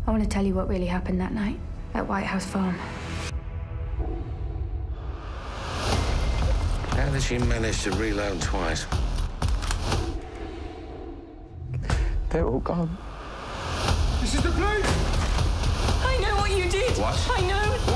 I want to tell you what really happened that night at White House Farm. How did she manage to reload twice? They're all gone. This is the place! I know what you did! What? I know!